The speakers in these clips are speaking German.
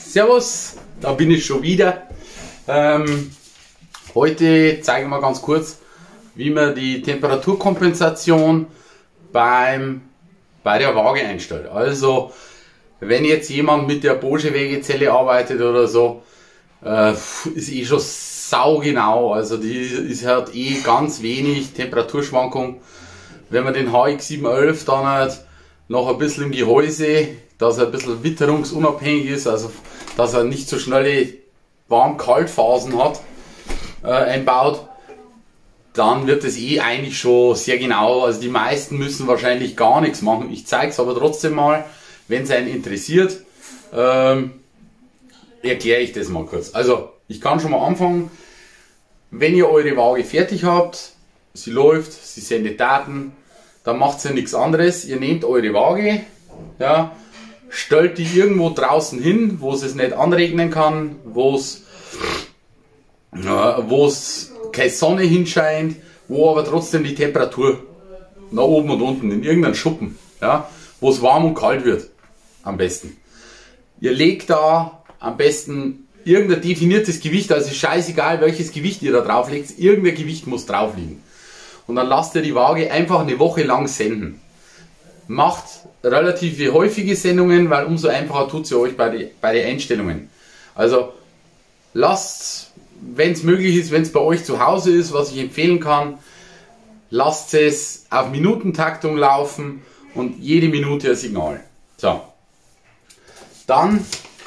Servus, da bin ich schon wieder. Heute zeigen wir ganz kurz, wie man die Temperaturkompensation bei der Waage einstellt. Also, wenn jetzt jemand mit der Bosch-Wägezelle arbeitet oder so, ist eh schon saugenau. Also, die hat eh ganz wenig Temperaturschwankung. Wenn man den HX711 dann halt noch ein bisschen im Gehäuse, dass er ein bisschen witterungsunabhängig ist, also dass er nicht so schnelle Warm-Kalt-Phasen hat, einbaut, dann wird es eh eigentlich schon sehr genau. Also die meisten müssen wahrscheinlich gar nichts machen. Ich zeige es aber trotzdem mal, wenn es einen interessiert, erkläre ich das mal kurz. Also ich kann schon mal anfangen, wenn ihr eure Waage fertig habt, sie läuft, sie sendet Daten, dann macht ihr nichts anderes. Ihr nehmt eure Waage, ja, stellt die irgendwo draußen hin, wo es nicht anregnen kann, wo es keine Sonne hinscheint, wo aber trotzdem die Temperatur nach oben und unten in irgendeinem Schuppen, ja, wo es warm und kalt wird, am besten. Ihr legt da am besten irgendein definiertes Gewicht, also ist scheißegal welches Gewicht ihr da drauf legt, irgendein Gewicht muss drauf liegen. Und dann lasst ihr die Waage einfach eine Woche lang senden. Macht relativ häufige Sendungen, weil umso einfacher tut sie euch bei den Einstellungen. Also lasst, wenn es möglich ist, wenn es bei euch zu Hause ist, was ich empfehlen kann, lasst es auf Minutentaktung laufen und jede Minute ein Signal. So. Dann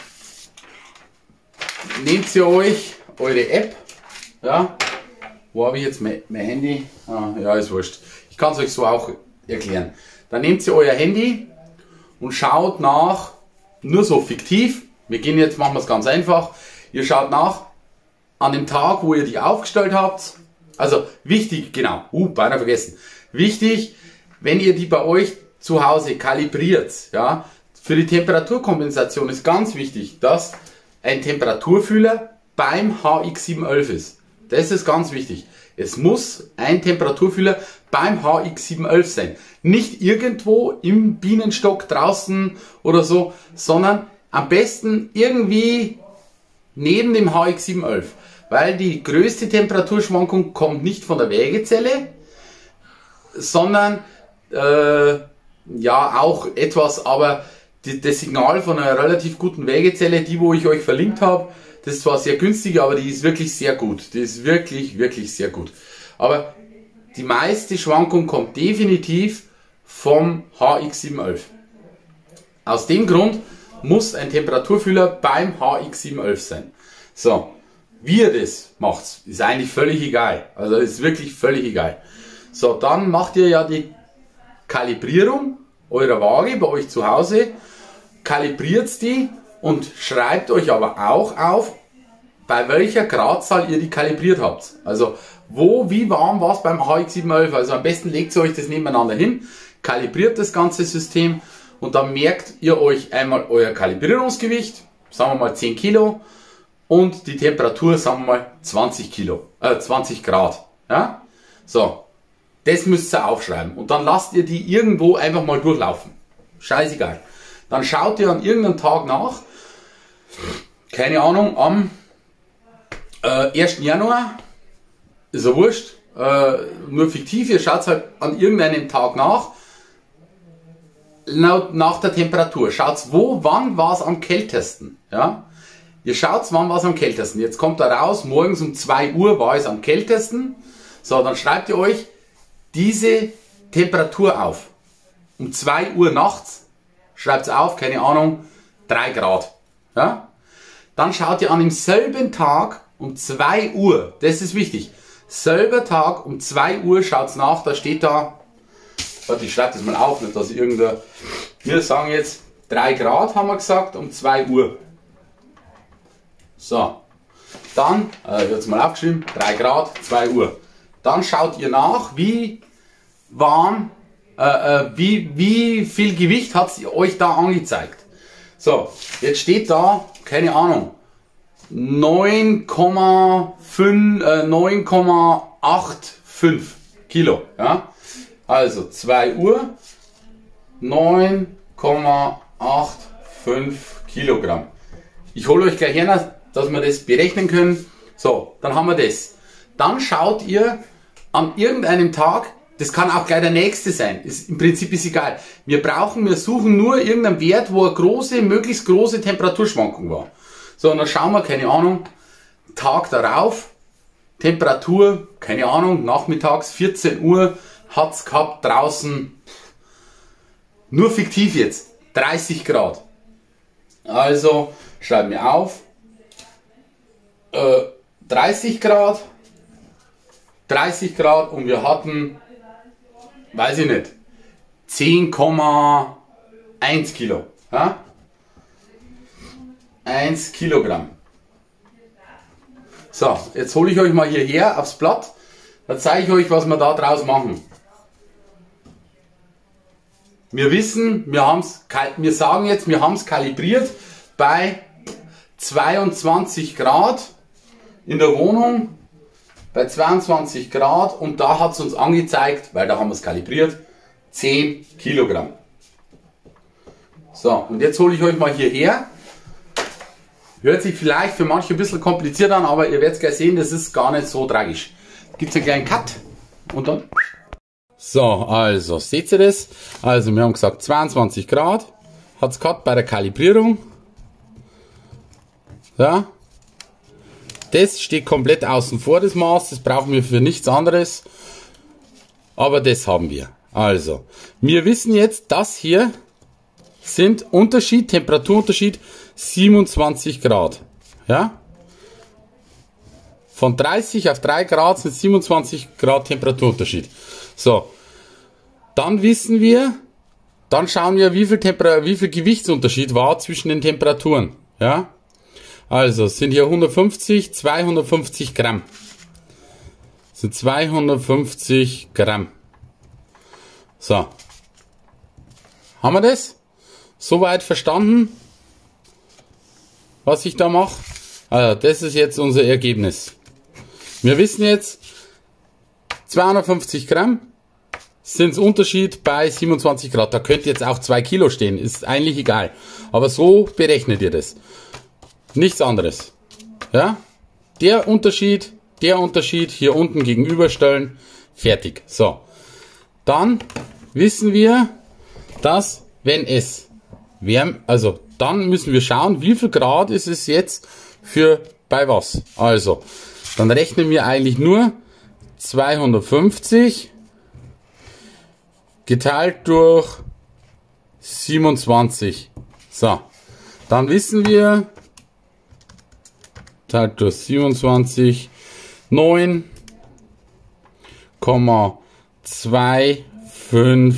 nehmt ihr euch eure App, ja, wo habe ich jetzt mein Handy? Ja, ist wurscht. Ich kann es euch so auch erklären. Dann nehmt ihr euer Handy und schaut nach, nur so fiktiv, machen wir es ganz einfach, ihr schaut nach, an dem Tag, wo ihr die aufgestellt habt, also wichtig, genau, beinahe vergessen, wichtig, wenn ihr die bei euch zu Hause kalibriert, ja, für die Temperaturkompensation ist ganz wichtig, dass ein Temperaturfühler beim HX711 ist. Das ist ganz wichtig. Es muss ein Temperaturfühler beim HX711 sein. Nicht irgendwo im Bienenstock draußen oder so, sondern am besten irgendwie neben dem HX711. Weil die größte Temperaturschwankung kommt nicht von der Wägezelle, sondern ja auch etwas, aber das Signal von einer relativ guten Wägezelle, die wo ich euch verlinkt habe, das ist zwar sehr günstig, aber die ist wirklich sehr gut. Die ist wirklich, wirklich sehr gut. Aber die meiste Schwankung kommt definitiv vom HX711. Aus dem Grund muss ein Temperaturfühler beim HX711 sein. So, wie ihr das macht, ist eigentlich völlig egal. Also ist wirklich völlig egal. So, dann macht ihr ja die Kalibrierung eurer Waage bei euch zu Hause, kalibriert die und schreibt euch aber auch auf, bei welcher Gradzahl ihr die kalibriert habt. Also wie warm war es beim HX711. Also am besten legt ihr euch das nebeneinander hin, kalibriert das ganze System und dann merkt ihr euch einmal euer Kalibrierungsgewicht, sagen wir mal 10 Kilo und die Temperatur, sagen wir mal 20 Grad. Ja? So, das müsst ihr aufschreiben und dann lasst ihr die irgendwo einfach mal durchlaufen. Scheißegal. Dann schaut ihr an irgendeinem Tag nach, keine Ahnung, am 1. Januar, ist ja wurscht, nur fiktiv, ihr schaut halt an irgendeinem Tag nach der Temperatur. Schaut, wann war es am kältesten. Ja? Ihr schaut, wann war es am kältesten. Jetzt kommt da raus, morgens um 2 Uhr war es am kältesten. So, dann schreibt ihr euch diese Temperatur auf. Um 2 Uhr nachts schreibt es auf, keine Ahnung, 3 Grad. Ja? Dann schaut ihr an demselben Tag um 2 Uhr, das ist wichtig, selber Tag um 2 Uhr schaut nach, da steht da, warte, ich schreibe das mal auf, nicht dass wir sagen jetzt 3 Grad haben wir gesagt, um 2 Uhr. So, dann, jetzt mal aufgeschrieben, 3 Grad, 2 Uhr. Dann schaut ihr nach, wie warm, wie viel Gewicht hat es euch da angezeigt. So, jetzt steht da, keine Ahnung, 9,85 Kilo. Ja? Also 2 Uhr, 9,85 Kilogramm. Ich hole euch gleich her, dass wir das berechnen können. So, dann haben wir das. Dann schaut ihr an irgendeinem Tag, das kann auch gleich der nächste sein, im Prinzip ist egal. Wir suchen nur irgendeinen Wert, wo eine möglichst große Temperaturschwankung war. So, und dann schauen wir, keine Ahnung, Tag darauf, Temperatur, keine Ahnung, nachmittags 14 Uhr, hat es gehabt draußen, nur fiktiv jetzt, 30 Grad. Also, schreiben wir auf, 30 Grad und wir hatten, weiß ich nicht, 10,1 Kilo. Ja? 1 Kilogramm. So, jetzt hole ich euch mal hierher aufs Blatt, dann zeige ich euch, was wir da draus machen. Wir wissen, wir sagen jetzt, wir haben es kalibriert bei 22 Grad in der Wohnung, bei 22 Grad, und da hat es uns angezeigt, weil da haben wir es kalibriert, 10 Kilogramm. So, und jetzt hole ich euch mal hierher. Hört sich vielleicht für manche ein bisschen kompliziert an, aber ihr werdet gleich sehen, das ist gar nicht so tragisch. Gibt es einen kleinen Cut und dann... So, also, seht ihr das? Also, wir haben gesagt, 22 Grad hat es gehabt bei der Kalibrierung. Ja. Das steht komplett außen vor, das Maß, das brauchen wir für nichts anderes. Aber das haben wir. Also, wir wissen jetzt, das hier sind Temperaturunterschied 27 Grad. Ja? Von 30 auf 3 Grad sind 27 Grad Temperaturunterschied. So, dann wissen wir, dann schauen wir, wie viel Gewichtsunterschied war zwischen den Temperaturen. Ja? Also, es sind hier 150, 250 Gramm. Das sind 250 Gramm. So. Haben wir das? Soweit verstanden, was ich da mache? Also, das ist jetzt unser Ergebnis. Wir wissen jetzt, 250 Gramm sind Unterschied bei 27 Grad. Da könnte jetzt auch 2 Kilo stehen, ist eigentlich egal. Aber so berechnet ihr das. Nichts anderes. Ja? Der Unterschied hier unten gegenüberstellen. Fertig. So. Dann wissen wir, dass wenn es wärmer, also dann müssen wir schauen, wie viel Grad ist es jetzt bei was. Also, dann rechnen wir eigentlich nur 250 geteilt durch 27. So, dann wissen wir, geteilt durch 27, 9,25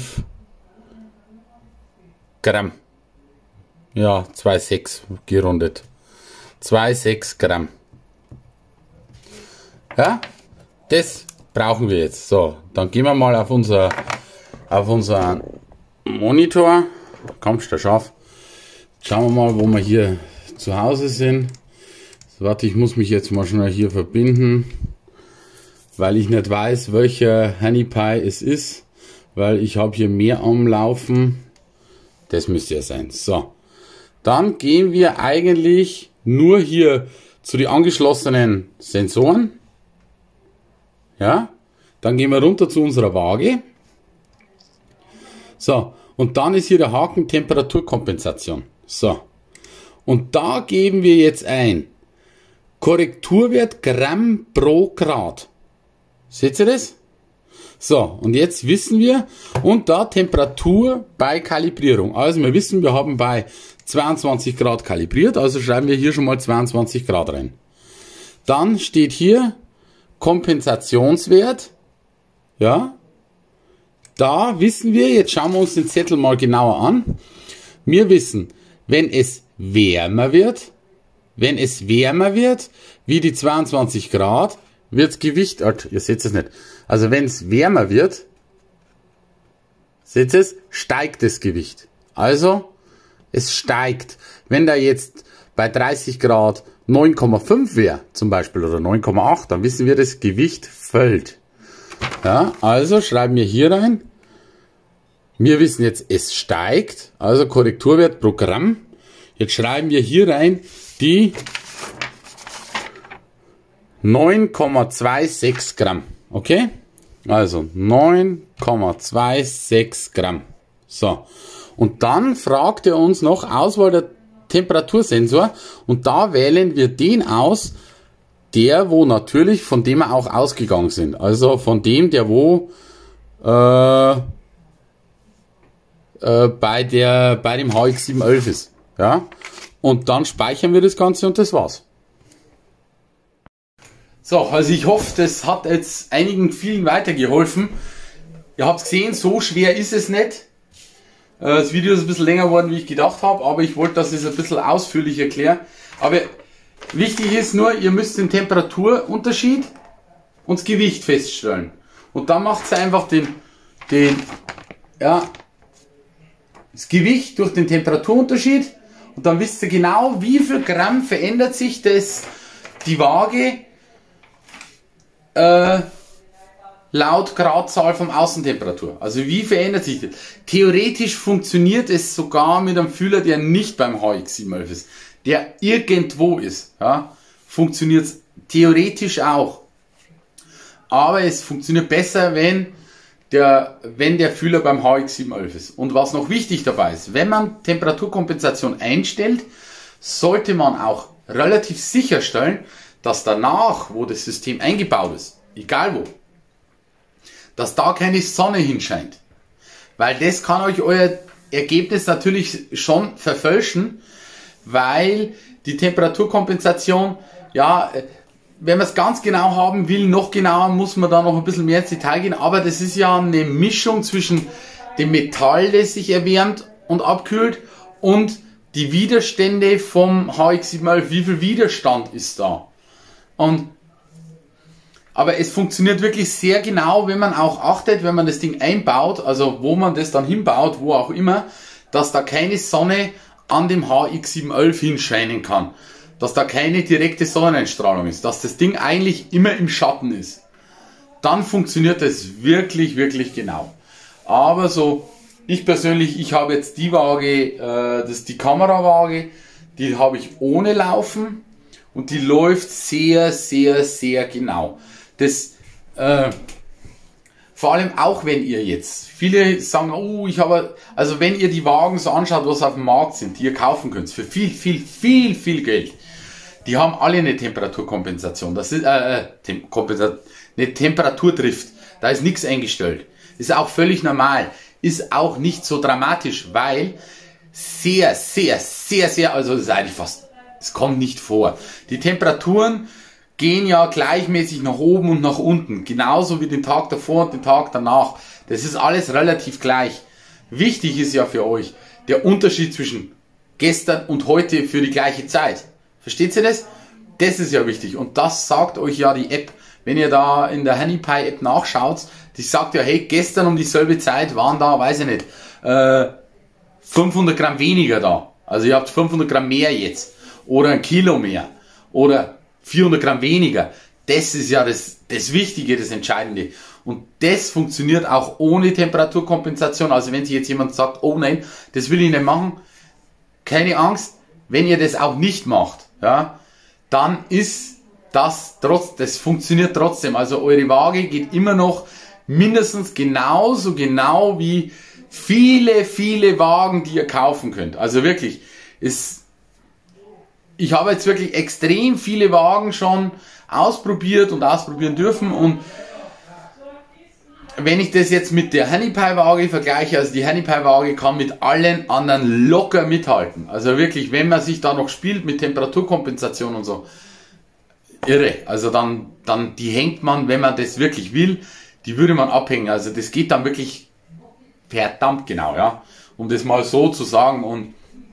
Gramm. Ja, 2,6 gerundet. 2,6 Gramm. Ja, das brauchen wir jetzt. So, dann gehen wir mal auf unseren Monitor. Kommst du scharf? Schauen wir mal, wo wir hier zu Hause sind. So, warte, ich muss mich jetzt mal schnell hier verbinden, weil ich nicht weiß, welcher Honeypie es ist, weil ich habe hier mehr am Laufen. Das müsste ja sein. So, dann gehen wir eigentlich nur hier zu den angeschlossenen Sensoren. Ja, dann gehen wir runter zu unserer Waage. So, und dann ist hier der Haken Temperaturkompensation. So, und da geben wir jetzt ein Korrekturwert Gramm pro Grad. Seht ihr das? So, und jetzt wissen wir, und da Temperatur bei Kalibrierung. Also wir wissen, wir haben bei 22 Grad kalibriert, also schreiben wir hier schon mal 22 Grad rein. Dann steht hier Kompensationswert. Ja, da wissen wir, jetzt schauen wir uns den Zettel mal genauer an. Wir wissen, wenn es wärmer wird wie die 22 Grad, wird das Gewicht, ihr seht es nicht, also wenn es wärmer wird, seht ihr es, steigt das Gewicht. Also, es steigt. Wenn da jetzt bei 30 Grad 9,5 wäre, zum Beispiel, oder 9,8, dann wissen wir, das Gewicht fällt. Ja, also schreiben wir hier rein, wir wissen jetzt, es steigt, also Korrekturwert pro Gramm. Jetzt schreiben wir hier rein die 9,26 Gramm. Okay? Also 9,26 Gramm. So. Und dann fragt er uns noch Auswahl der Temperatursensor. Und da wählen wir den aus, der wo natürlich, von dem wir auch ausgegangen sind. Also von dem, der wo bei dem HX711 ist. Ja? Und dann speichern wir das Ganze und das war's. So, also ich hoffe, das hat jetzt vielen weitergeholfen. Ihr habt gesehen, so schwer ist es nicht. Das Video ist ein bisschen länger geworden, wie ich gedacht habe, aber ich wollte, dass ich es ein bisschen ausführlich erkläre. Aber wichtig ist nur, ihr müsst den Temperaturunterschied und das Gewicht feststellen. Und dann macht es einfach das Gewicht durch den Temperaturunterschied und dann wisst ihr genau, wie viel Gramm verändert sich die Waage laut Gradzahl vom Außentemperatur. Also wie verändert sich das? Theoretisch funktioniert es sogar mit einem Fühler, der nicht beim HX711 ist, der irgendwo ist. Ja? Funktioniert es theoretisch auch. Aber es funktioniert besser, wenn der Fühler beim HX711 ist. Und was noch wichtig dabei ist, wenn man Temperaturkompensation einstellt, sollte man auch relativ sicherstellen, dass danach, wo das System eingebaut ist, egal wo, dass da keine Sonne hinscheint. Weil das kann euch euer Ergebnis natürlich schon verfälschen, weil die Temperaturkompensation, ja, wenn man es ganz genau haben will, noch genauer muss man da noch ein bisschen mehr ins Detail gehen, aber das ist ja eine Mischung zwischen dem Metall, das sich erwärmt und abkühlt, und die Widerstände vom HX711, wie viel Widerstand ist da. Aber es funktioniert wirklich sehr genau, wenn man auch achtet, wenn man das Ding einbaut, also wo man das dann hinbaut, wo auch immer, dass da keine Sonne an dem HX711 hinscheinen kann. Dass da keine direkte Sonneneinstrahlung ist. Dass das Ding eigentlich immer im Schatten ist. Dann funktioniert das wirklich, wirklich genau. Aber so, ich persönlich, ich habe jetzt die Waage, das ist die Kamerawaage, die habe ich ohne Laufen. Und die läuft sehr, sehr, sehr genau. Das, vor allem auch wenn ihr jetzt, viele sagen, oh, also wenn ihr die Wagen so anschaut, was auf dem Markt sind, die ihr kaufen könnt, für viel, viel, viel, viel Geld, die haben alle eine Temperaturkompensation. Das ist, eine Temperaturdrift. Da ist nichts eingestellt. Ist auch völlig normal. Ist auch nicht so dramatisch, weil sehr, sehr, sehr, sehr, also das ist eigentlich fast, es kommt nicht vor. Die Temperaturen gehen ja gleichmäßig nach oben und nach unten. Genauso wie den Tag davor und den Tag danach. Das ist alles relativ gleich. Wichtig ist ja für euch der Unterschied zwischen gestern und heute für die gleiche Zeit. Versteht ihr das? Das ist ja wichtig. Und das sagt euch ja die App. Wenn ihr da in der HoneyPie App nachschaut, die sagt ja, hey, gestern um dieselbe Zeit waren da, weiß ich nicht, 500 Gramm weniger da. Also ihr habt 500 Gramm mehr jetzt. Oder ein Kilo mehr. Oder 400 Gramm weniger. Das ist ja das Wichtige, das Entscheidende. Und das funktioniert auch ohne Temperaturkompensation. Also wenn sich jetzt jemand sagt, oh nein, das will ich nicht machen, keine Angst, wenn ihr das auch nicht macht, ja, dann ist das funktioniert trotzdem. Also eure Waage geht immer noch mindestens genauso genau wie viele, viele Wagen, die ihr kaufen könnt. Also wirklich, ich habe jetzt wirklich extrem viele Wagen schon ausprobiert und ausprobieren dürfen, und wenn ich das jetzt mit der HoneyPie-Waage vergleiche, also die HoneyPie-Waage kann mit allen anderen locker mithalten. Also wirklich, wenn man sich da noch spielt mit Temperaturkompensation und so, irre. Also dann die hängt man, wenn man das wirklich will, die würde man abhängen. Also das geht dann wirklich verdammt genau, ja. Um das mal so zu sagen. Und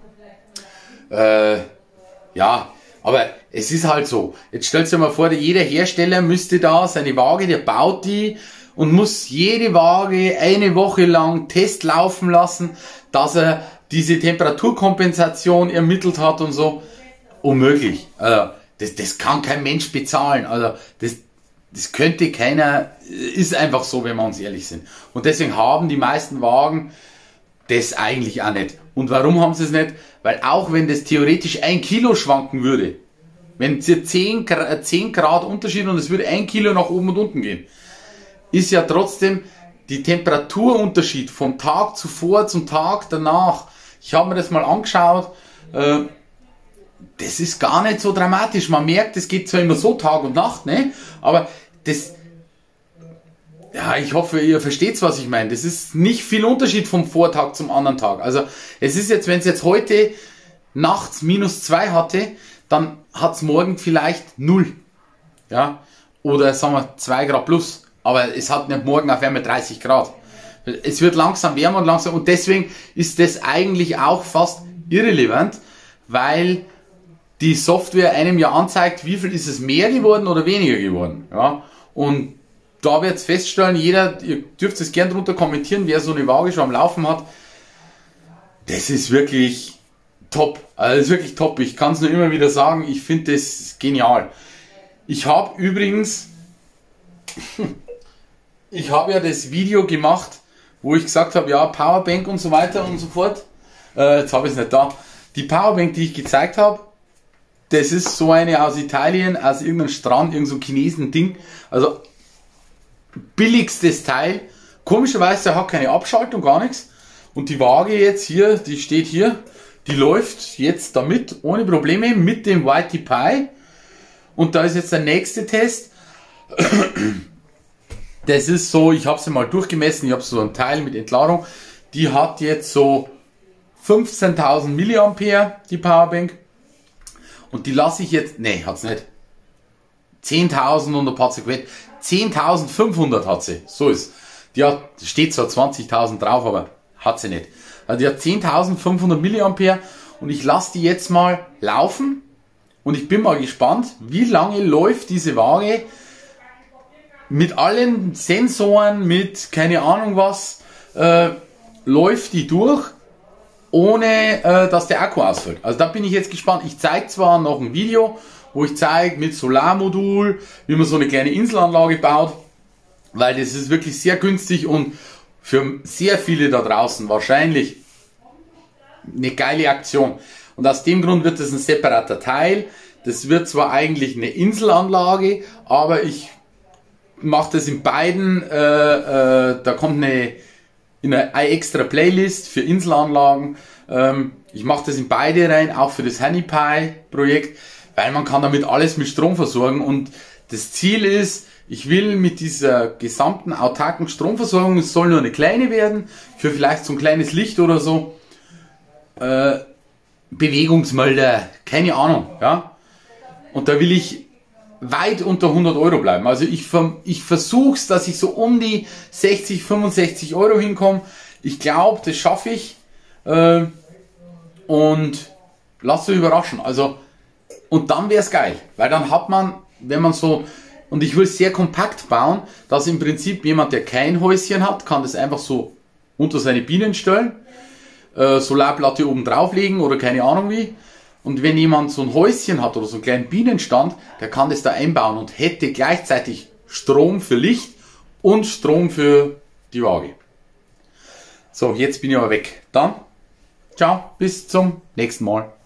ja, aber es ist halt so. Jetzt stellt euch mal vor, jeder Hersteller müsste da seine Waage, der baut die und muss jede Waage eine Woche lang Test laufen lassen, dass er diese Temperaturkompensation ermittelt hat und so. Unmöglich. Also, das kann kein Mensch bezahlen. Also das könnte keiner, ist einfach so, wenn wir uns ehrlich sind. Und deswegen haben die meisten Wagen das eigentlich auch nicht. Und warum haben sie es nicht? Weil auch wenn das theoretisch 1 Kilo schwanken würde, wenn es 10 Grad Unterschied und es würde 1 Kilo nach oben und unten gehen, ist ja trotzdem die Temperaturunterschied vom Tag zuvor zum Tag danach. Ich habe mir das mal angeschaut, das ist gar nicht so dramatisch. Man merkt, es geht zwar immer so Tag und Nacht, ne? Aber das, ja, ich hoffe, ihr versteht, was ich meine. Das ist nicht viel Unterschied vom Vortag zum anderen Tag. Also es ist jetzt, wenn es jetzt heute nachts -2 hatte, dann hat es morgen vielleicht 0. Ja? Oder sagen wir 2 Grad plus. Aber es hat nicht morgen auf einmal 30 Grad. Es wird langsam wärmer und langsam. Und deswegen ist das eigentlich auch fast irrelevant, weil die Software einem ja anzeigt, wie viel ist es mehr geworden oder weniger geworden. Ja? Und da wird es feststellen, jeder, ihr dürft es gerne drunter kommentieren, wer so eine Waage schon am Laufen hat. Das ist wirklich top. Also das ist wirklich top. Ich kann es nur immer wieder sagen, ich finde das genial. Ich habe übrigens, ich habe ja das Video gemacht, wo ich gesagt habe, ja, Powerbank und so weiter und so fort. Jetzt habe ich es nicht da. Die Powerbank, die ich gezeigt habe, das ist so eine aus Italien, aus irgendeinem Strand, irgend so ein Chinesen-Ding. Also billigstes Teil. Komischerweise hat keine Abschaltung, gar nichts. Und die Waage jetzt hier, die steht hier, die läuft jetzt damit ohne Probleme mit dem YT Pi. Und da ist jetzt der nächste Test. Das ist so, ich habe sie mal durchgemessen, ich habe so ein Teil mit Entladung. Die hat jetzt so 15.000 Milliampere, die Powerbank. Und die lasse ich jetzt, nee, hat's nicht. 10.000 und ein paar zerquetscht. 10.500 hat sie, so ist. Die hat, steht zwar 20.000 drauf, aber hat sie nicht. Also die hat 10.500 Milliampere und ich lasse die jetzt mal laufen und ich bin mal gespannt, wie lange läuft diese Waage mit allen Sensoren, mit keine Ahnung was, läuft die durch, ohne dass der Akku ausfällt. Also da bin ich jetzt gespannt. Ich zeige zwar noch ein Video, wo ich zeige mit Solarmodul, wie man so eine kleine Inselanlage baut, weil das ist wirklich sehr günstig und für sehr viele da draußen wahrscheinlich eine geile Aktion. Und aus dem Grund wird das ein separater Teil. Das wird zwar eigentlich eine Inselanlage, aber ich mache das in beiden, da kommt eine extra Playlist für Inselanlagen. Ich mache das in beide rein, auch für das HoneyPi Projekt, weil man kann damit alles mit Strom versorgen und das Ziel ist, ich will mit dieser gesamten autarken Stromversorgung, es soll nur eine kleine werden, für vielleicht so ein kleines Licht oder so, Bewegungsmelder, keine Ahnung, ja. Und da will ich weit unter 100 Euro bleiben. Also ich versuche es, dass ich so um die 60, 65 Euro hinkomme. Ich glaube, das schaffe ich. Und lasst euch überraschen. Also, und dann wäre es geil. Weil dann hat man, wenn man so, und ich will es sehr kompakt bauen, dass im Prinzip jemand, der kein Häuschen hat, kann das einfach so unter seine Bienen stellen, Solarplatte oben drauflegen oder keine Ahnung wie. Und wenn jemand so ein Häuschen hat oder so einen kleinen Bienenstand, der kann das da einbauen und hätte gleichzeitig Strom für Licht und Strom für die Waage. So, jetzt bin ich aber weg. Dann, ciao, bis zum nächsten Mal.